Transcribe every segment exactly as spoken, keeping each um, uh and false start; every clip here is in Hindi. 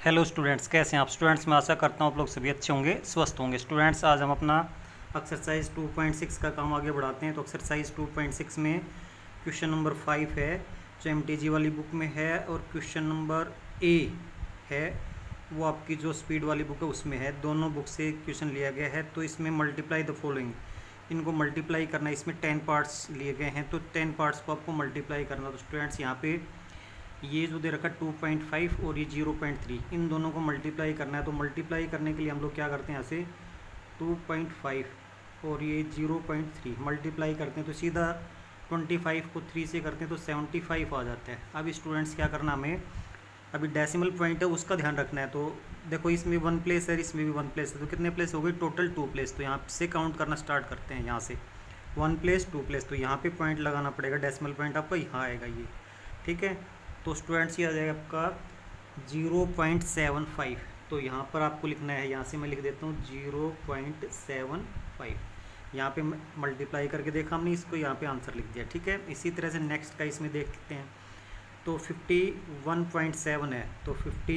हेलो स्टूडेंट्स, कैसे हैं आप स्टूडेंट्स। मैं आशा करता हूँ आप लोग सभी अच्छे होंगे, स्वस्थ होंगे। स्टूडेंट्स, आज हम अपना एक्सरसाइज टू पॉइंट सिक्स का काम आगे बढ़ाते हैं। तो एक्सरसाइज टू पॉइंट सिक्स में क्वेश्चन नंबर फाइव है जो एमटीजी वाली बुक में है, और क्वेश्चन नंबर ए है वो आपकी जो स्पीड वाली बुक है उसमें है। दोनों बुक से क्वेश्चन लिया गया है। तो इसमें मल्टीप्लाई द फॉलोइंग, इनको मल्टीप्लाई करना है। इसमें टेन पार्ट्स लिए गए हैं, तो टेन पार्ट्स को आपको मल्टीप्लाई करना। तो स्टूडेंट्स, यहाँ पे ये जो दे रखा टू पॉइंट फाइव और ये जीरो पॉइंट थ्री, इन दोनों को मल्टीप्लाई करना है। तो मल्टीप्लाई करने के लिए हम लोग क्या करते हैं, यहाँ से टू पॉइंट फाइव और ये जीरो पॉइंट थ्री मल्टीप्लाई करते हैं तो सीधा ट्वेंटी फाइव को थ्री से करते हैं तो सेवेंटी फाइव आ जाता है। अब स्टूडेंट्स क्या करना हमें, अभी डेसिमल पॉइंट है उसका ध्यान रखना है। तो देखो, इसमें वन प्लेस है, इसमें भी वन प्लेस है, तो कितने प्लेस हो गए, टोटल टू प्लेस। तो यहाँ से काउंट करना स्टार्ट करते हैं, यहाँ से वन प्लेस टू प्लेस। तो यहाँ पे पॉइंट लगाना पड़ेगा, डेसिमल पॉइंट आपका यहाँ आएगा ये, ठीक है। तो स्टूडेंट्स ये आ जाएगा आपका ज़ीरो पॉइंट सेवन फाइव। तो यहाँ पर आपको लिखना है, यहाँ से मैं लिख देता हूँ ज़ीरो पॉइंट सेवन फाइव। यहाँ पे मल्टीप्लाई करके देखा हमने, इसको यहाँ पे आंसर लिख दिया, ठीक है। इसी तरह से नेक्स्ट का इसमें देखते हैं। तो फिफ्टी वन पॉइंट सेवन है, तो फिफ्टी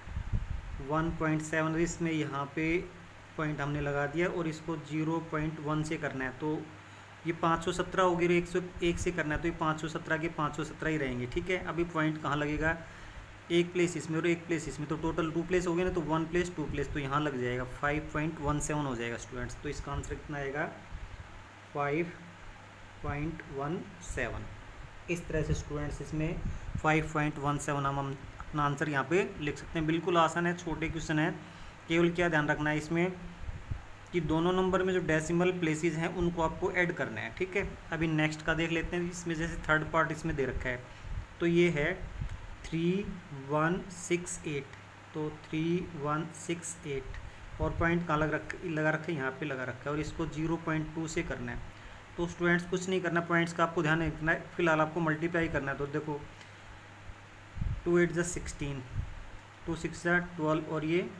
वन पॉइंट सेवन इसमें यहाँ पे पॉइंट हमने लगा दिया और इसको ज़ीरो पॉइंट वन से करना है। तो ये पाँच सौ सत्रह होगी, एक सौ एक से करना है तो ये पाँच सौ सत्रह के पाँच सौ सत्रह ही रहेंगे, ठीक है। अभी पॉइंट कहाँ लगेगा, एक प्लेस इसमें और एक प्लेस इसमें, तो टोटल टू प्लेस हो गए ना, तो वन प्लेस टू प्लेस, तो यहाँ लग जाएगा फाइव पॉइंट वन सेवन हो जाएगा स्टूडेंट्स। तो इसका आंसर कितना आएगा, फाइव पॉइंट वन सेवन। इस तरह से स्टूडेंट्स इसमें फाइव पॉइंट वन सेवन हम अपना आंसर यहाँ पे लिख सकते हैं। बिल्कुल आसान है, छोटे क्वेश्चन है। केवल क्या ध्यान रखना है इसमें कि दोनों नंबर में जो डेसिमल प्लेसेस हैं उनको आपको ऐड करना है, ठीक है। अभी नेक्स्ट का देख लेते हैं। इसमें जैसे थर्ड पार्ट इसमें दे रखा है, तो ये है थ्री वन सिक्स एट, तो थ्री वन सिक्स एट और पॉइंट कहाँ लग रख लगा रखा है, यहाँ पे लगा रखा है, और इसको जीरो पॉइंट टू से करना है। तो स्टूडेंट्स कुछ नहीं करना, पॉइंट्स का आपको ध्यान रखना है। फिलहाल आपको मल्टीप्लाई करना है। तो देखो, टू एट ज़ा सिक्सटीन, टू सिक्स ज़ा ट्वेल्व और ये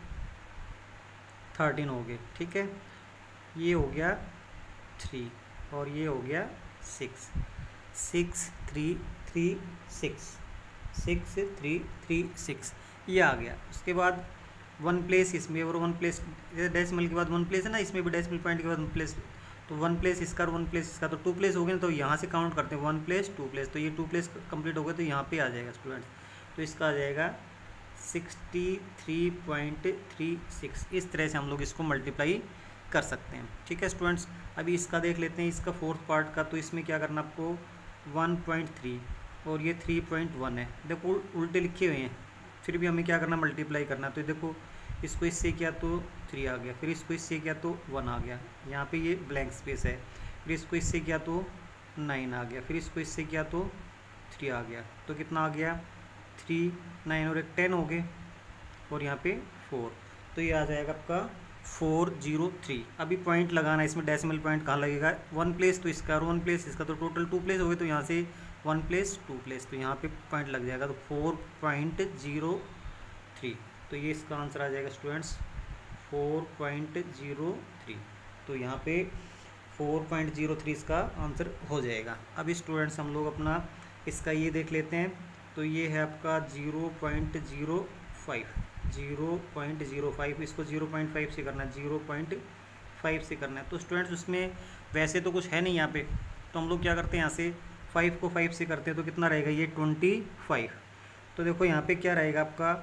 थर्टीन हो गए, ठीक है। ये हो गया थ्री और ये हो गया six, six three three six, six three three six, ये आ गया। उसके बाद वन प्लेस इसमें और वन प्लेस, डेसिमल के बाद वन प्लेस है ना, इसमें भी डेसिमल पॉइंट के बाद वन प्लेस, तो वन प्लेस इसका और वन प्लेस इसका, तो टू प्लेस हो गए। तो यहाँ से काउंट करते हैं, वन प्लेस टू प्लेस, तो ये टू प्लेस कंप्लीट हो गए, तो यहाँ पे आ जाएगा स्टूडेंट्स। तो इसका आ जाएगा sixty three point three six. इस तरह से हम लोग इसको मल्टीप्लाई कर सकते हैं, ठीक है स्टूडेंट्स। अभी इसका देख लेते हैं, इसका फोर्थ पार्ट का। तो इसमें क्या करना आपको, वन पॉइंट थ्री और ये थ्री पॉइंट वन है। देखो उल्टे लिखे हुए हैं, फिर भी हमें क्या करना, मल्टीप्लाई करना। तो देखो, इसको इससे किया तो थ्री आ गया, फिर इसको इससे किया तो वन आ गया, यहाँ पे ये ब्लैंक स्पेस है। फिर इसको इससे किया तो नाइन आ गया, फिर इसको इससे किया तो थ्री आ गया। तो कितना आ गया, थ्री नाइन और एक टेन हो गए, और यहाँ पे फोर। तो ये आ जाएगा आपका फोर जीरो थ्री। अभी पॉइंट लगाना है इसमें, डेसिमल पॉइंट कहाँ लगेगा, वन प्लेस तो इसका और वन प्लेस इसका, तो टोटल टू प्लेस हो गए। तो यहाँ से वन प्लेस टू प्लेस, तो यहाँ पे पॉइंट लग जाएगा, तो फोर पॉइंट जीरो थ्री। तो ये इसका आंसर आ जाएगा students, four point zero three. तो यहाँ पे फोर पॉइंट जीरो थ्री इसका आंसर हो जाएगा। अभी स्टूडेंट्स हम लोग अपना इसका ये देख लेते हैं। तो ये है आपका zero point zero five, zero point zero five, इसको ज़ीरो पॉइंट फाइव से करना है, ज़ीरो पॉइंट फाइव से करना है। तो स्टूडेंट्स उसमें वैसे तो कुछ है नहीं यहाँ पे, तो हम लोग क्या करते हैं, यहाँ से फाइव को फाइव से करते हैं, तो कितना रहेगा, ये ट्वेंटी फाइव। तो देखो यहाँ पे क्या रहेगा आपका,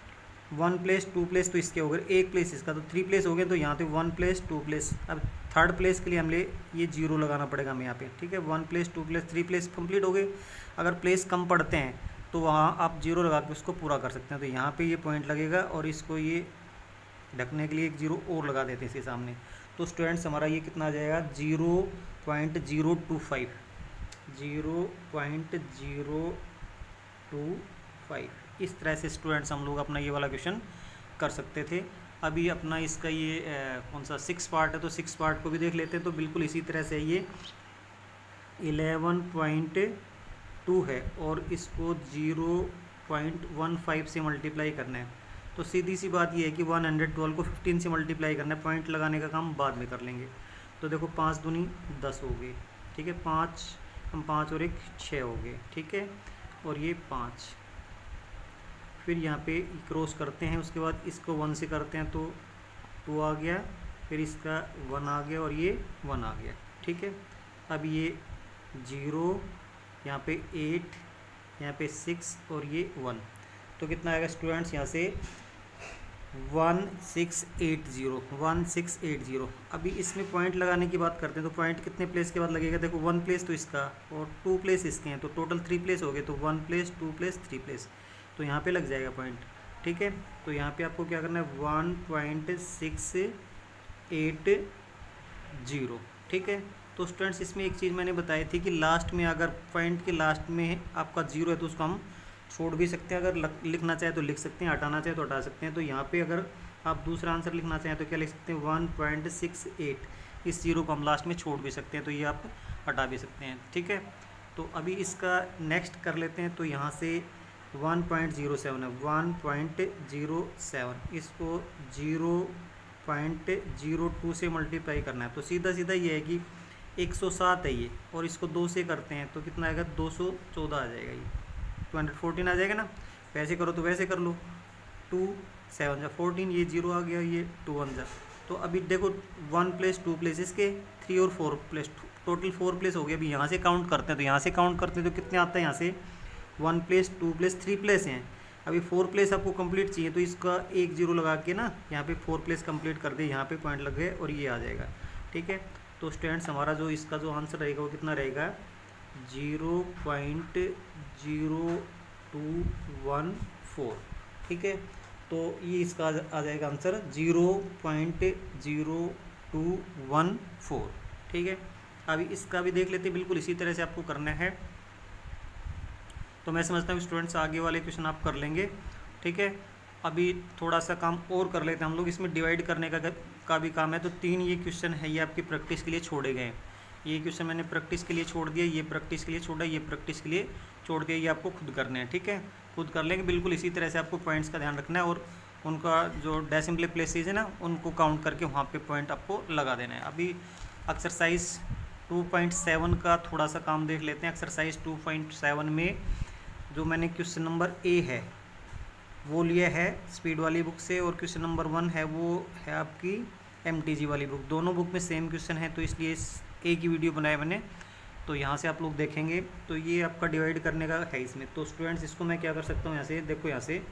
वन प्लेस टू प्लेस, तो इसके हो गए एक प्लेस इसका, तो थ्री प्लेस हो गए। तो यहाँ पे वन प्लेस टू प्लेस, अब थर्ड प्लेस के लिए हमें ये जीरो लगाना पड़ेगा हमें यहाँ पे, ठीक है। One place two place three place complete हो गए। अगर प्लेस कम पड़ते हैं तो वहाँ आप जीरो लगा के उसको पूरा कर सकते हैं। तो यहाँ पे ये पॉइंट लगेगा और इसको ये ढकने के लिए एक जीरो और लगा देते हैं इसके सामने। तो स्टूडेंट्स हमारा ये कितना आ जाएगा, zero point zero two five, zero point zero two five. इस तरह से स्टूडेंट्स हम लोग अपना ये वाला क्वेश्चन कर सकते थे। अभी अपना इसका ये ए, कौन सा सिक्स पार्ट है, तो सिक्स पार्ट को भी देख लेते हैं। तो बिल्कुल इसी तरह से ये इलेवन पॉइंट टू है और इसको ज़ीरो पॉइंट वन फाइव से मल्टीप्लाई करना है। तो सीधी सी बात ये है कि वन हंड्रेड ट्वेल्व को फिफ्टीन से मल्टीप्लाई करना है, पॉइंट लगाने का काम बाद में कर लेंगे। तो देखो, पाँच दूनी दस हो गए, ठीक है। पाँच हम पाँच और एक छः हो गए, ठीक है। और ये पाँच, फिर यहाँ पे क्रॉस करते हैं, उसके बाद इसको वन से करते हैं तो टू आ गया, फिर इसका वन आ गया और ये वन आ गया, ठीक है। अब ये जीरो, यहाँ पे एट, यहाँ पे सिक्स और ये वन, तो कितना आएगा स्टूडेंट्स यहाँ से one six eight zero, one six eight zero. अभी इसमें पॉइंट लगाने की बात करते हैं तो पॉइंट कितने प्लेस के बाद लगेगा, देखो वन प्लेस तो इसका और टू प्लेस इसके हैं, तो टोटल थ्री प्लेस हो गए, तो one place two place three place, तो यहाँ पे लग जाएगा पॉइंट, ठीक है। तो यहाँ पे आपको क्या करना है one point six eight zero, ठीक है। तो स्टूडेंट्स इसमें एक चीज़ मैंने बताई थी कि लास्ट में अगर पॉइंट के लास्ट में आपका जीरो है तो उसको हम छोड़ भी सकते हैं, अगर लिखना चाहे तो लिख सकते हैं, हटाना चाहे तो हटा सकते हैं। तो यहाँ पे अगर आप दूसरा आंसर लिखना चाहें तो क्या लिख सकते हैं वन पॉइंट सिक्स एट, इस जीरो को हम लास्ट में छोड़ भी सकते हैं, तो ये आप हटा भी सकते हैं, ठीक है। तो अभी इसका नेक्स्ट कर लेते हैं, तो यहाँ से वन पॉइंट ज़ीरो सेवन है, वन पॉइंट ज़ीरो सेवन, इसको ज़ीरो पॉइंट ज़ीरो टू से मल्टीप्लाई करना है, तो सीधा सीधा ये है कि एक सौ सात है ये, और इसको दो से करते हैं तो कितना आएगा दो सौ चौदह आ जाएगा, ये टू हंड्रेड फोर्टीन आ जाएगा ना। वैसे करो तो वैसे कर लो, टू सेवन जा फोर्टीन, ये जीरो आ गया, ये टू वन जा, तो अभी देखो वन प्लेस टू प्लेस इसके थ्री और four place, total four place हो गया। अभी यहाँ से काउंट करते हैं, तो यहाँ से काउंट करते हैं तो कितने आता है, यहाँ से one place two place three place हैं, अभी फोर प्लेस आपको कंप्लीट चाहिए, तो इसका एक जीरो लगा के ना यहाँ पे फोर प्लेस कंप्लीट कर दे, यहाँ पे पॉइंट लग गए और ये आ जाएगा, ठीक है। तो स्टूडेंट्स हमारा जो इसका जो आंसर रहेगा वो कितना रहेगा zero point zero two one four, ठीक है। तो ये इसका आ जाएगा answer zero point zero two one four, ठीक है। अभी इसका भी देख लेते हैं, बिल्कुल इसी तरह से आपको करना है। तो मैं समझता हूँ स्टूडेंट्स आगे वाले क्वेश्चन आप कर लेंगे, ठीक है। अभी थोड़ा सा काम और कर लेते हैं हम लोग, इसमें डिवाइड करने का का भी काम है। तो तीन ये क्वेश्चन है, ये आपकी प्रैक्टिस के लिए छोड़े गए हैं। ये क्वेश्चन मैंने प्रैक्टिस के लिए छोड़ दिया, ये प्रैक्टिस के लिए छोड़ा, ये प्रैक्टिस के लिए छोड़ दिया, ये आपको खुद करने हैं, ठीक है। खुद कर लेंगे, बिल्कुल इसी तरह से आपको पॉइंट्स का ध्यान रखना है, और उनका जो डेसिमल प्लेसेस है ना उनको काउंट करके वहाँ पे पॉइंट आपको लगा देना है। अभी एक्सरसाइज टू पॉइंट सेवन का थोड़ा सा काम देख लेते हैं। एक्सरसाइज टू पॉइंट सेवन में जो मैंने क्वेश्चन नंबर ए है वो लिया है स्पीड वाली बुक से, और क्वेश्चन नंबर वन है वो है आपकी एमटीजी वाली बुक। दोनों बुक में सेम क्वेश्चन है, तो इसलिए इस ए की वीडियो बनाया मैंने, तो यहाँ से आप लोग देखेंगे। तो ये आपका डिवाइड करने का है इसमें। तो स्टूडेंट्स इसको मैं क्या कर सकता हूँ, यहाँ से देखो, यहाँ से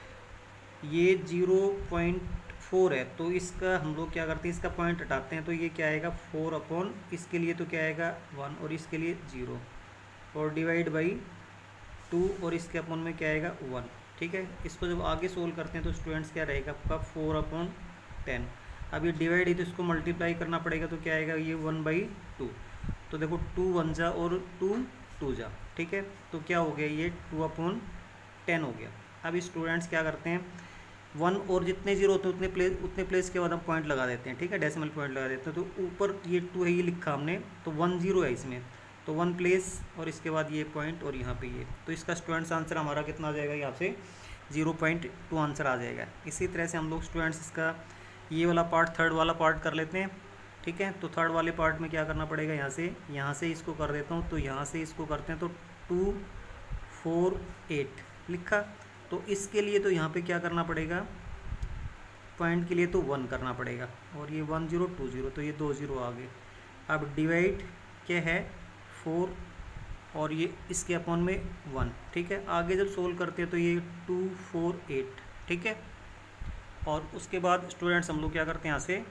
ये जीरो पॉइंट फोर है, तो इसका हम लोग क्या करते हैं, इसका पॉइंट हटाते हैं, तो ये क्या आएगा फोर अपॉन, इसके लिए तो क्या आएगा वन, और इसके लिए जीरो, और डिवाइड बाई टू, और इसके अपॉन में क्या आएगा वन, ठीक है। इसको जब आगे सोल्व करते हैं तो स्टूडेंट्स क्या रहेगा आपका फोर अपॉन टेन। अब ये डिवाइड है तो इसको मल्टीप्लाई करना पड़ेगा, तो क्या आएगा ये वन बाई टू, तो देखो टू वन जा और टू टू जा, ठीक है। तो क्या हो गया, ये टू अपॉन टेन हो गया। अब स्टूडेंट्स क्या करते हैं, वन और जितने जीरो होते हैं उतने प्लेस उतने प्लेस के बाद हम पॉइंट लगा देते हैं, ठीक है, डेसिमल पॉइंट लगा देते हैं। तो ऊपर ये टू है, ये लिखा हमने, तो वन जीरो है इसमें, तो वन प्लेस और इसके बाद ये पॉइंट और यहाँ पे ये, तो इसका स्टूडेंट्स आंसर हमारा कितना आ जाएगा, यहाँ से जीरो पॉइंट टू आंसर आ जाएगा। इसी तरह से हम लोग स्टूडेंट्स इसका ये वाला पार्ट, थर्ड वाला पार्ट कर लेते हैं, ठीक है। तो थर्ड वाले पार्ट में क्या करना पड़ेगा, यहाँ से यहाँ से इसको कर देता हूँ, तो यहाँ से इसको करते हैं, तो टू फोर एट लिखा, तो इसके लिए तो यहाँ पे क्या करना पड़ेगा, पॉइंट के लिए तो वन करना पड़ेगा, और ये वन जीरो टू जीरो, तो ये दो जीरो आ गए। अब डिवाइड क्या है फोर, और ये इसके अपॉन में वन, ठीक है। आगे जब सोल्व करते हैं तो ये टू फोर एट, ठीक है। और उसके बाद स्टूडेंट्स हम लोग क्या करते हैं, यहाँ से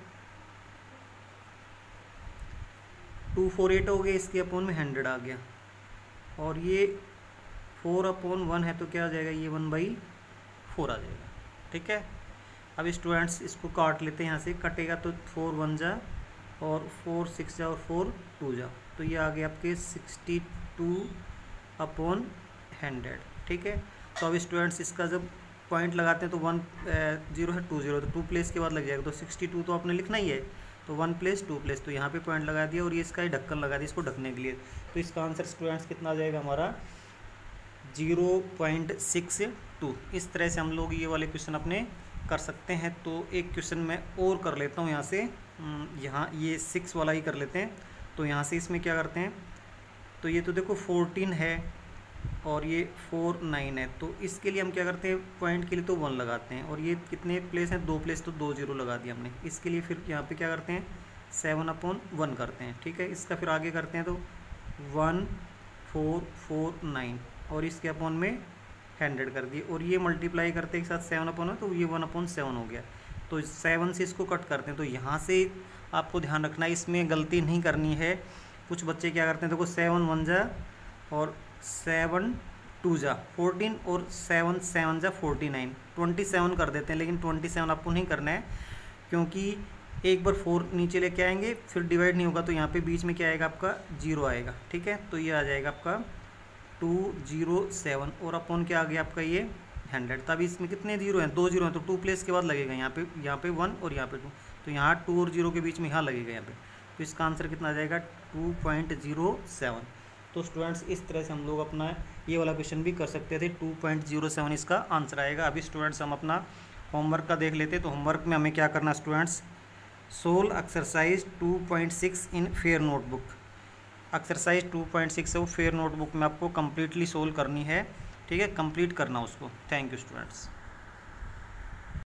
टू फोर एट हो गया, इसके अपॉन में हंड्रेड आ गया, और ये फोर अपॉन वन है तो क्या आ जाएगा, ये वन बाई फोर आ जाएगा, ठीक है। अब स्टूडेंट्स इसको काट लेते हैं, यहाँ से कटेगा तो फोर वन जा और फोर सिक्स जा और फोर टू जा, तो ये आ गया आपके सिक्सटी टू अपॉन हंड्रेड, ठीक है। तो अब स्टूडेंट्स इसका जब पॉइंट लगाते हैं तो वन जीरो है टू जीरो, तो टू प्लेस के बाद लग जाएगा, तो सिक्सटी टू तो आपने लिखना ही है, तो वन प्लेस टू प्लेस, तो यहाँ पे पॉइंट लगा दिया, और ये इसका ही ढक्कन लगा दिया इसको ढकने के लिए। तो इसका आंसर स्टूडेंट्स कितना आ जाएगा हमारा जीरो पॉइंट सिक्स टू। इस तरह से हम लोग ये वाले क्वेश्चन अपने कर सकते हैं। तो एक क्वेश्चन मैं और कर लेता हूँ यहाँ से, यहाँ ये सिक्स वाला ही कर लेते हैं। तो यहाँ से इसमें क्या करते हैं, तो ये तो देखो फोर्टीन है, और ये फोर नाइन है। तो इसके लिए हम क्या करते हैं, पॉइंट के लिए तो वन लगाते हैं, और ये कितने प्लेस हैं, दो प्लेस, तो दो जीरो लगा दिया हमने। इसके लिए फिर यहाँ पे क्या करते हैं, सेवन अपॉन वन करते हैं, ठीक है। इसका फिर आगे करते हैं तो वन फोर फोर नाइन, और इसके अपॉन में हंड्रेड कर दिए, और ये मल्टीप्लाई करते एक साथ सेवन अपॉन है, तो ये वन अपॉन सेवन हो गया। तो सेवन से इसको कट करते हैं। तो यहाँ से आपको ध्यान रखना है, इसमें गलती नहीं करनी है। कुछ बच्चे क्या करते हैं, देखो सेवन वन जा और सेवन टू जा फोर्टीन, और सेवन सेवन जा फोर्टी नाइन, ट्वेंटी सेवन कर देते हैं। लेकिन ट्वेंटी सेवन आपको नहीं करना है, क्योंकि एक बार फोर नीचे लेके आएंगे फिर डिवाइड नहीं होगा, तो यहाँ पे बीच में क्या आएगा, आपका जीरो आएगा, ठीक है। तो ये आ जाएगा आपका टू जीरो सेवन, और अपॉन क्या आ गया आपका ये हंड्रेड। तब इसमें कितने जीरो हैं, दो जीरो हैं, तो टू प्लेस के बाद लगेगा यहाँ पे, यहाँ पे वन और यहाँ पे टू, तो यहाँ टू और जीरो के बीच में यहाँ लगेगा यहाँ पे। तो इसका आंसर कितना आ जाएगा, टू पॉइंट जीरो सेवन। तो स्टूडेंट्स इस तरह से हम लोग अपना ये वाला क्वेश्चन भी कर सकते थे, टू पॉइंट जीरो सेवन इसका आंसर आएगा। अभी स्टूडेंट्स हम अपना होमवर्क का देख लेते। तो होमवर्क में हमें क्या करना students, solve exercise two point six in fair notebook. Exercise two point six है वो फेयर नोटबुक में आपको कम्प्लीटली सोल्व करनी है, ठीक है, कंप्लीट करना उसको। Thank you students.